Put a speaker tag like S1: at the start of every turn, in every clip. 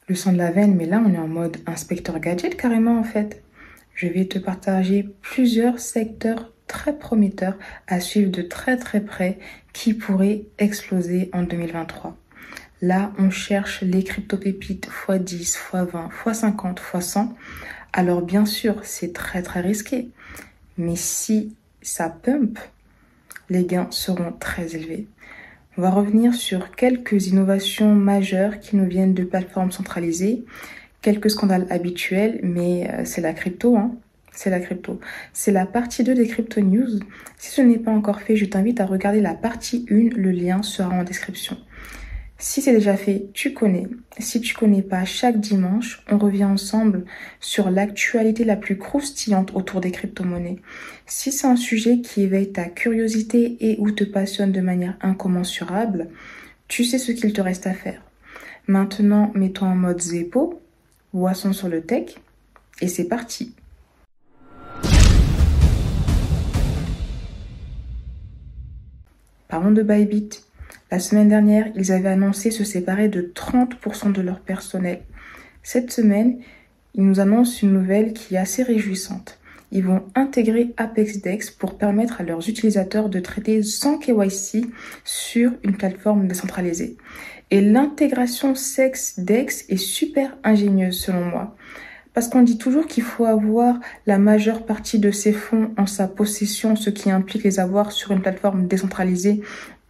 S1: le sang de la veine, mais là on est en mode inspecteur gadget carrément en fait. Je vais te partager plusieurs secteurs très prometteurs à suivre de très très près qui pourraient exploser en 2023. Là, on cherche les crypto-pépites x10, x20, x50, x100. Alors bien sûr, c'est très très risqué. Mais si ça pump, les gains seront très élevés. On va revenir sur quelques innovations majeures qui nous viennent de plateformes centralisées, quelques scandales habituels, mais c'est la crypto, hein. C'est la crypto. C'est la partie 2 des Crypto News. Si ce n'est pas encore fait, je t'invite à regarder la partie 1, le lien sera en description. Si c'est déjà fait, tu connais. Si tu connais pas, chaque dimanche, on revient ensemble sur l'actualité la plus croustillante autour des crypto-monnaies. Si c'est un sujet qui éveille ta curiosité et ou te passionne de manière incommensurable, tu sais ce qu'il te reste à faire. Maintenant, mets-toi en mode Zeppo, boisson sur le tech, et c'est parti. Parlons de Bybit. La semaine dernière, ils avaient annoncé se séparer de 30% de leur personnel. Cette semaine, ils nous annoncent une nouvelle qui est assez réjouissante. Ils vont intégrer ApexDex pour permettre à leurs utilisateurs de traiter sans KYC sur une plateforme décentralisée. Et l'intégration SexDex est super ingénieuse selon moi. Parce qu'on dit toujours qu'il faut avoir la majeure partie de ses fonds en sa possession, ce qui implique les avoir sur une plateforme décentralisée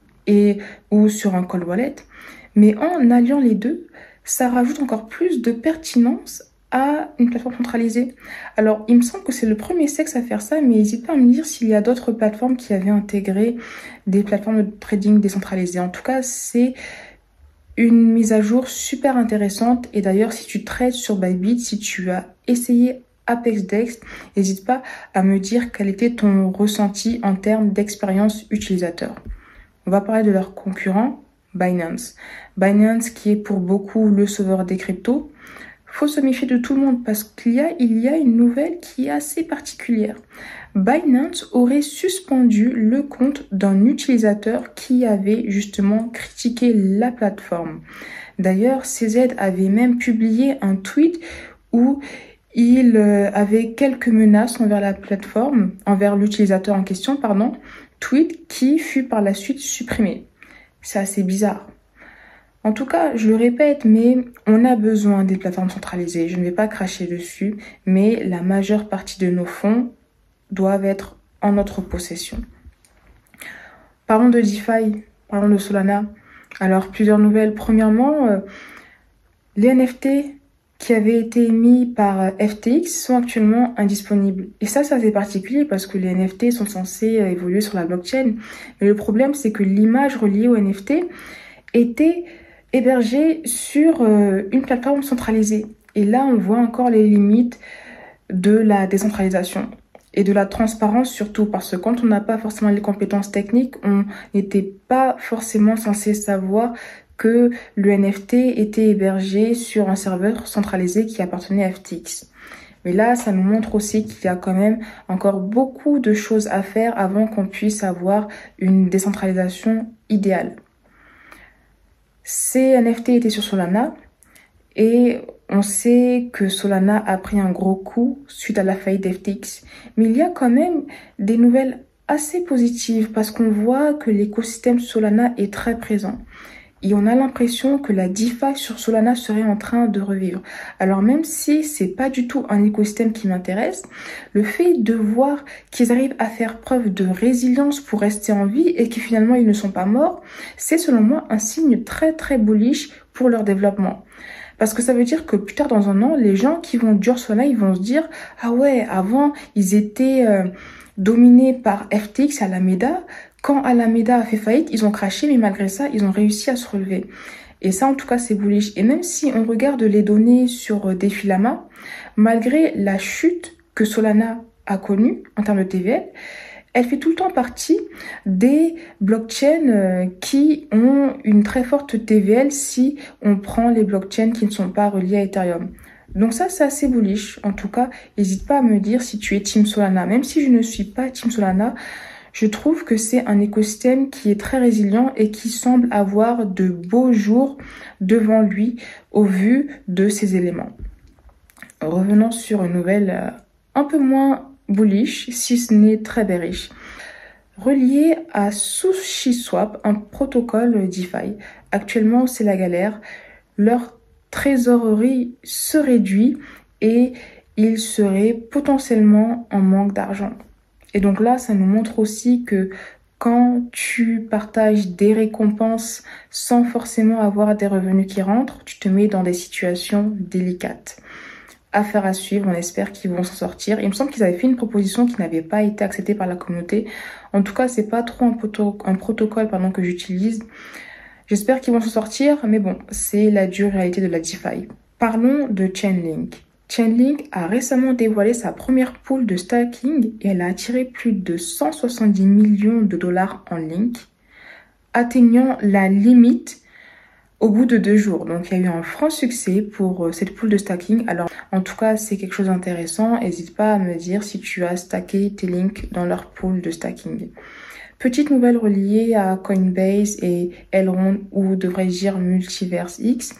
S1: ou sur un cold wallet. Mais en alliant les deux, ça rajoute encore plus de pertinence à une plateforme centralisée. Alors, il me semble que c'est le premier sexe à faire ça, mais n'hésite pas à me dire s'il y a d'autres plateformes qui avaient intégré des plateformes de trading décentralisées. En tout cas, c'est une mise à jour super intéressante. Et d'ailleurs, si tu trades sur Bybit, si tu as essayé ApexDex, n'hésite pas à me dire quel était ton ressenti en termes d'expérience utilisateur. On va parler de leur concurrent, Binance. Binance qui est pour beaucoup le sauveur des cryptos. Faut se méfier de tout le monde parce qu'il y a une nouvelle qui est assez particulière. Binance aurait suspendu le compte d'un utilisateur qui avait justement critiqué la plateforme. D'ailleurs, CZ avait même publié un tweet où il avait quelques menaces envers la plateforme, envers l'utilisateur en question, tweet qui fut par la suite supprimé. C'est assez bizarre. En tout cas, je le répète, mais on a besoin des plateformes centralisées. Je ne vais pas cracher dessus, mais la majeure partie de nos fonds doivent être en notre possession. Parlons de DeFi, parlons de Solana. Alors, plusieurs nouvelles. Premièrement, les NFT qui avaient été émis par FTX sont actuellement indisponibles. Et ça c'est particulier parce que les NFT sont censés évoluer sur la blockchain. Mais le problème, c'est que l'image reliée aux NFT était hébergée sur une plateforme centralisée. Et là, on voit encore les limites de la décentralisation et de la transparence surtout, parce que quand on n'a pas forcément les compétences techniques, on n'était pas forcément censé savoir que le NFT était hébergé sur un serveur centralisé qui appartenait à FTX. Mais là, ça nous montre aussi qu'il y a quand même encore beaucoup de choses à faire avant qu'on puisse avoir une décentralisation idéale. Ces NFT étaient sur Solana et on sait que Solana a pris un gros coup suite à la faillite d'FTX. Mais il y a quand même des nouvelles assez positives parce qu'on voit que l'écosystème Solana est très présent. Et on a l'impression que la DeFi sur Solana serait en train de revivre. Alors même si c'est pas du tout un écosystème qui m'intéresse, le fait de voir qu'ils arrivent à faire preuve de résilience pour rester en vie et que finalement ils ne sont pas morts, c'est selon moi un signe très très bullish pour leur développement. Parce que ça veut dire que plus tard dans un an, les gens qui vont dur Solana, ils vont se dire « Ah ouais, avant ils étaient dominés par FTX, Alameda ». Quand Alameda a fait faillite, ils ont craché, mais malgré ça, ils ont réussi à se relever. Et ça, en tout cas, c'est bullish. Et même si on regarde les données sur Defilama, malgré la chute que Solana a connue en termes de TVL, elle fait tout le temps partie des blockchains qui ont une très forte TVL si on prend les blockchains qui ne sont pas reliés à Ethereum. Donc ça, c'est assez bullish. En tout cas, n'hésite pas à me dire si tu es Team Solana. Même si je ne suis pas Team Solana, Je trouve que c'est un écosystème qui est très résilient et qui semble avoir de beaux jours devant lui au vu de ces éléments. Revenons sur une nouvelle un peu moins bullish, si ce n'est très bearish. Relié à SushiSwap, un protocole DeFi. Actuellement, c'est la galère. Leur trésorerie se réduit et ils seraient potentiellement en manque d'argent. Et donc là, ça nous montre aussi que quand tu partages des récompenses sans forcément avoir des revenus qui rentrent, tu te mets dans des situations délicates. Affaire à suivre, on espère qu'ils vont s'en sortir. Il me semble qu'ils avaient fait une proposition qui n'avait pas été acceptée par la communauté. En tout cas, c'est pas trop un protocole que j'utilise. J'espère qu'ils vont s'en sortir, mais bon, c'est la dure réalité de la DeFi. Parlons de Chainlink. Chainlink a récemment dévoilé sa première pool de staking et elle a attiré plus de 170 millions de dollars en link, atteignant la limite au bout de 2 jours. Donc il y a eu un franc succès pour cette pool de stacking. Alors en tout cas, c'est quelque chose d'intéressant. N'hésite pas à me dire si tu as stacké tes links dans leur pool de stacking. Petite nouvelle reliée à Coinbase et Elrond, ou devrais-je dire Multiverse X.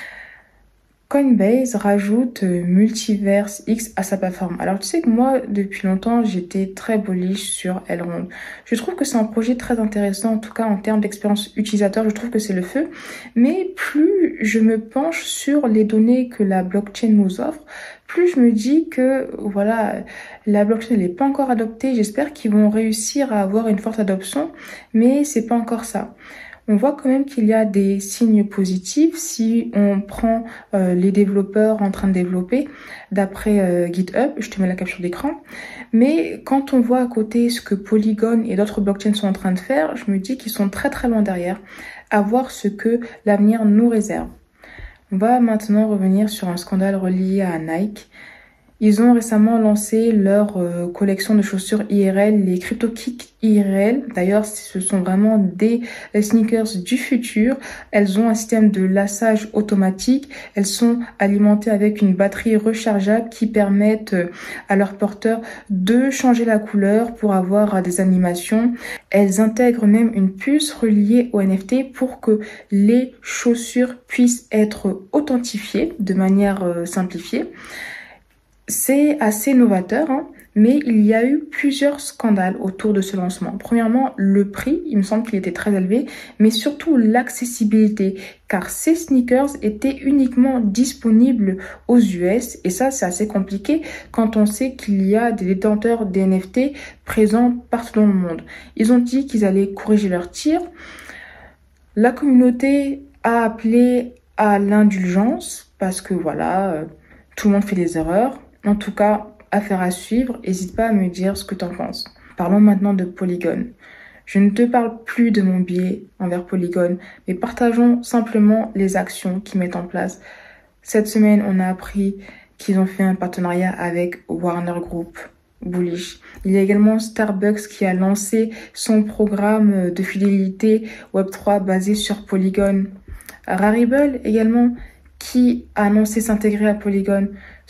S1: Coinbase rajoute Multiverse X à sa plateforme. Alors tu sais que moi, depuis longtemps, j'étais très bullish sur Elrond. Je trouve que c'est un projet très intéressant, en tout cas en termes d'expérience utilisateur, je trouve que c'est le feu. Mais plus je me penche sur les données que la blockchain nous offre, plus je me dis que voilà, la blockchain n'est pas encore adoptée. J'espère qu'ils vont réussir à avoir une forte adoption, mais c'est pas encore ça. On voit quand même qu'il y a des signes positifs si on prend les développeurs en train de développer d'après GitHub. Je te mets la capture d'écran. Mais quand on voit à côté ce que Polygon et d'autres blockchains sont en train de faire, je me dis qu'ils sont très très loin derrière, à voir ce que l'avenir nous réserve. On va maintenant revenir sur un scandale relié à Nike. Ils ont récemment lancé leur collection de chaussures IRL, les CryptoKicks IRL. D'ailleurs, ce sont vraiment des sneakers du futur. Elles ont un système de lassage automatique. Elles sont alimentées avec une batterie rechargeable qui permettent à leurs porteurs de changer la couleur pour avoir des animations. Elles intègrent même une puce reliée au NFT pour que les chaussures puissent être authentifiées de manière simplifiée. C'est assez novateur, mais il y a eu plusieurs scandales autour de ce lancement. Premièrement, le prix, il me semble qu'il était très élevé, mais surtout l'accessibilité, car ces sneakers étaient uniquement disponibles aux US, et ça, c'est assez compliqué quand on sait qu'il y a des détenteurs des NFT présents partout dans le monde. Ils ont dit qu'ils allaient corriger leur tir. La communauté a appelé à l'indulgence, parce que voilà, tout le monde fait des erreurs. En tout cas, affaire à suivre, n'hésite pas à me dire ce que tu en penses. Parlons maintenant de Polygon. Je ne te parle plus de mon biais envers Polygon, mais partageons simplement les actions qu'ils mettent en place. Cette semaine, on a appris qu'ils ont fait un partenariat avec Warner Group, bullish. Il y a également Starbucks qui a lancé son programme de fidélité Web3 basé sur Polygon. Rarible également, qui a annoncé s'intégrer à Polygon.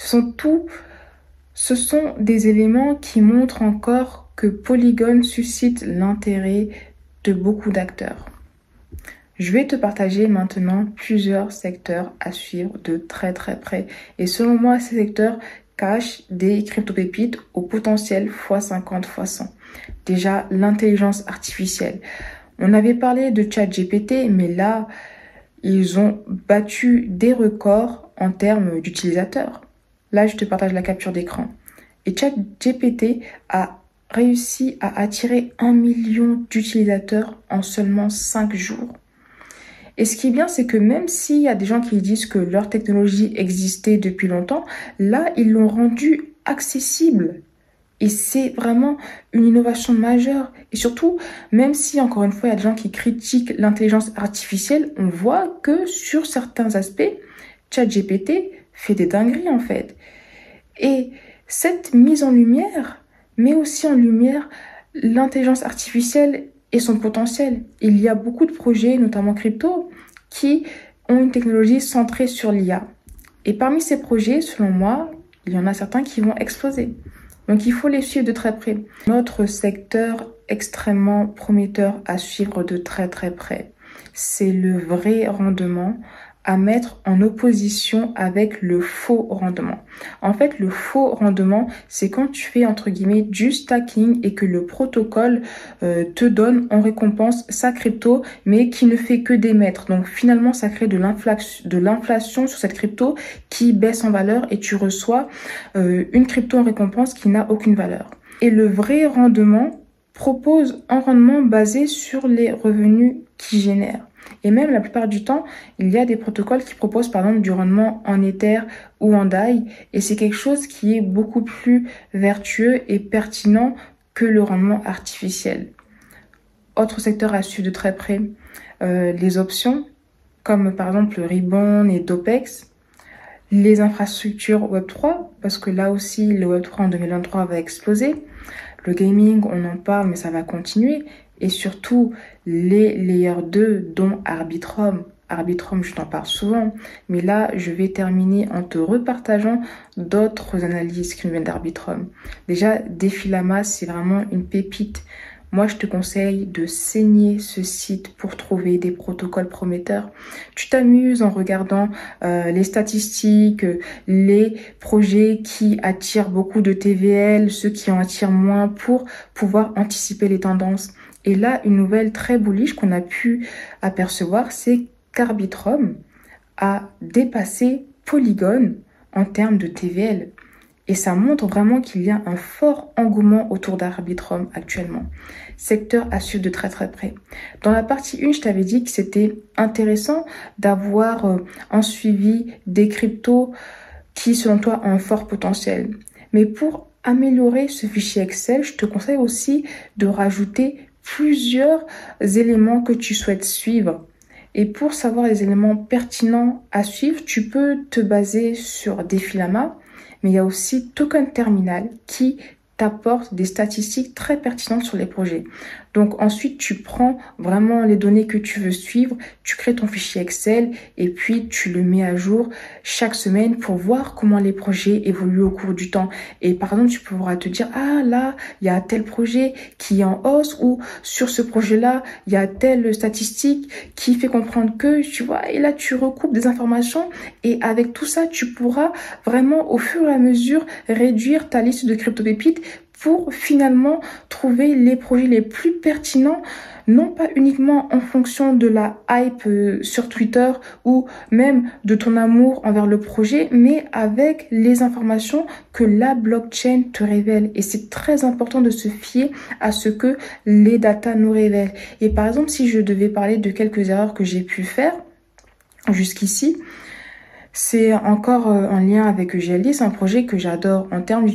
S1: Ce sont des éléments qui montrent encore que Polygon suscite l'intérêt de beaucoup d'acteurs. Je vais te partager maintenant plusieurs secteurs à suivre de très très près. Et selon moi, ces secteurs cachent des crypto-pépites au potentiel x50, x100. Déjà, l'intelligence artificielle. On avait parlé de ChatGPT, mais là, ils ont battu des records en termes d'utilisateurs. Là, je te partage la capture d'écran. Et ChatGPT a réussi à attirer 1 million d'utilisateurs en seulement 5 jours. Et ce qui est bien, c'est que même s'il y a des gens qui disent que leur technologie existait depuis longtemps, là, ils l'ont rendue accessible. Et c'est vraiment une innovation majeure. Et surtout, même si, encore une fois, il y a des gens qui critiquent l'intelligence artificielle, on voit que sur certains aspects, ChatGPT fait des dingueries, en fait. Et cette mise en lumière met aussi en lumière l'intelligence artificielle et son potentiel. Il y a beaucoup de projets, notamment crypto, qui ont une technologie centrée sur l'IA. Et parmi ces projets, selon moi, il y en a certains qui vont exploser. Donc il faut les suivre de très près. Notre secteur extrêmement prometteur à suivre de très très près. C'est le vrai rendement à mettre en opposition avec le faux rendement. En fait, le faux rendement, c'est quand tu fais entre guillemets du stacking et que le protocole te donne en récompense sa crypto, mais qui ne fait que d'émettre. Donc finalement, ça crée de l'inflation sur cette crypto qui baisse en valeur et tu reçois une crypto en récompense qui n'a aucune valeur. Et le vrai rendement propose un rendement basé sur les revenus qu'il génère. Et même la plupart du temps, il y a des protocoles qui proposent par exemple du rendement en Ether ou en DAI. Et c'est quelque chose qui est beaucoup plus vertueux et pertinent que le rendement artificiel. Autre secteur à suivre de très près, les options, comme par exemple le Ribbon et Dopex. Les infrastructures Web3, parce que là aussi, le Web3 en 2023 va exploser. Le gaming, on en parle, mais ça va continuer. Et surtout, les Layer 2, dont Arbitrum. Arbitrum, je t'en parle souvent. Mais là, je vais terminer en te repartageant d'autres analyses qui nous viennent d'Arbitrum. Déjà, Defilama, c'est vraiment une pépite. Moi, je te conseille de saigner ce site pour trouver des protocoles prometteurs. Tu t'amuses en regardant les statistiques, les projets qui attirent beaucoup de TVL, ceux qui en attirent moins pour pouvoir anticiper les tendances. Et là, une nouvelle très bullish qu'on a pu apercevoir, c'est qu'Arbitrum a dépassé Polygon en termes de TVL. Et ça montre vraiment qu'il y a un fort engouement autour d'Arbitrum actuellement. Secteur à suivre de très très près. Dans la partie 1, je t'avais dit que c'était intéressant d'avoir un suivi des cryptos qui, selon toi, ont un fort potentiel. Mais pour améliorer ce fichier Excel, je te conseille aussi de rajouter plusieurs éléments que tu souhaites suivre. Et pour savoir les éléments pertinents à suivre, tu peux te baser sur Defilama, mais il y a aussi Token Terminal qui t'apporte des statistiques très pertinentes sur les projets. Donc ensuite, tu prends vraiment les données que tu veux suivre, tu crées ton fichier Excel et puis tu le mets à jour chaque semaine pour voir comment les projets évoluent au cours du temps. Et par exemple, tu pourras te dire, ah là, il y a tel projet qui est en hausse ou sur ce projet-là, il y a telle statistique qui fait comprendre que, tu vois, et là, tu recoupes des informations et avec tout ça, tu pourras vraiment au fur et à mesure réduire ta liste de crypto-pépites pour finalement trouver les projets les plus pertinents, non pas uniquement en fonction de la hype sur Twitter ou même de ton amour envers le projet, mais avec les informations que la blockchain te révèle. Et c'est très important de se fier à ce que les datas nous révèlent. Et par exemple, si je devais parler de quelques erreurs que j'ai pu faire jusqu'ici, c'est encore en lien avec GLD, c'est un projet que j'adore en termes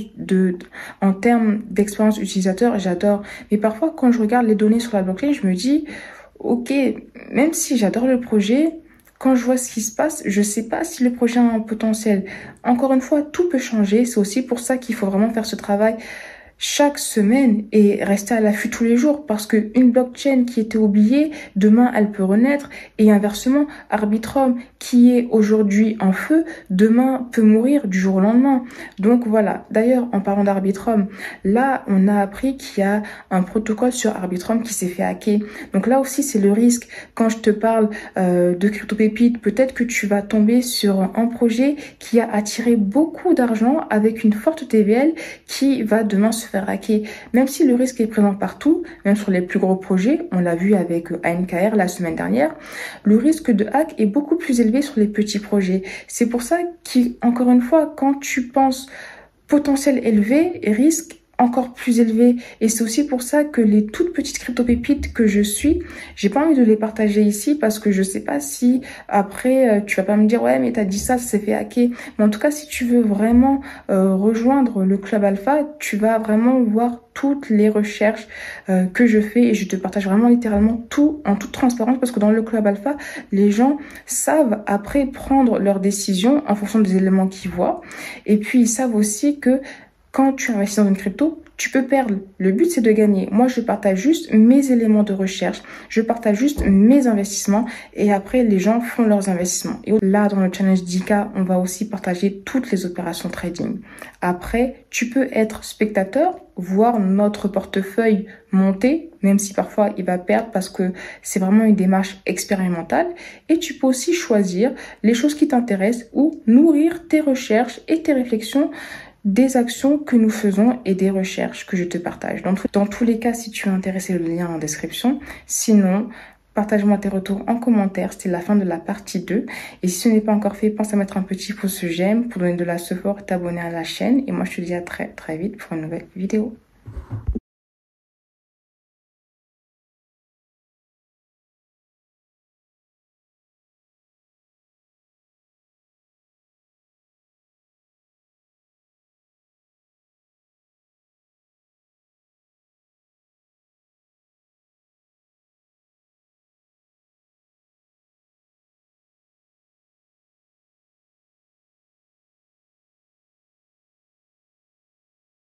S1: d'expérience utilisateur, j'adore. Mais parfois, quand je regarde les données sur la blockchain, je me dis, ok, même si j'adore le projet, quand je vois ce qui se passe, je sais pas si le projet a un potentiel. Encore une fois, tout peut changer. C'est aussi pour ça qu'il faut vraiment faire ce travail chaque semaine et rester à l'affût tous les jours parce que une blockchain qui était oubliée, demain elle peut renaître et inversement, Arbitrum qui est aujourd'hui en feu, demain peut mourir du jour au lendemain. Donc voilà. D'ailleurs, en parlant d'Arbitrum, là on a appris qu'il y a un protocole sur Arbitrum qui s'est fait hacker. Donc là aussi c'est le risque. Quand je te parle de crypto-pépites, peut-être que tu vas tomber sur un projet qui a attiré beaucoup d'argent avec une forte TVL qui va demain se faire hacker. Même si le risque est présent partout, même sur les plus gros projets, on l'a vu avec ANKR la semaine dernière, le risque de hack est beaucoup plus élevé sur les petits projets. C'est pour ça qu'encore une fois, quand tu penses potentiel élevé, risque encore plus élevé. Et c'est aussi pour ça que les toutes petites crypto-pépites que je suis, j'ai pas envie de les partager ici parce que je sais pas si après tu vas pas me dire ouais mais t'as dit ça s'est fait hacker. Mais en tout cas si tu veux vraiment rejoindre le Club Alpha, tu vas vraiment voir toutes les recherches que je fais et je te partage vraiment littéralement tout en toute transparence parce que dans le Club Alpha, les gens savent après prendre leurs décisions en fonction des éléments qu'ils voient et puis ils savent aussi que quand tu investis dans une crypto, Tu peux perdre. Le but, c'est de gagner. Moi, je partage juste mes éléments de recherche. Je partage juste mes investissements et après, les gens font leurs investissements. Et là, dans le challenge 10K, on va aussi partager toutes les opérations trading. Après, tu peux être spectateur, voir notre portefeuille monter, même si parfois il va perdre parce que c'est vraiment une démarche expérimentale. Et tu peux aussi choisir les choses qui t'intéressent ou nourrir tes recherches et tes réflexions des actions que nous faisons et des recherches que je te partage. Dans tous les cas, si tu es intéressé, le lien en description. Sinon, partage-moi tes retours en commentaire. C'était la fin de la partie 2. Et si ce n'est pas encore fait, pense à mettre un petit pouce j'aime pour donner de la support, t'abonner à la chaîne. Et moi, je te dis à très très vite pour une nouvelle vidéo.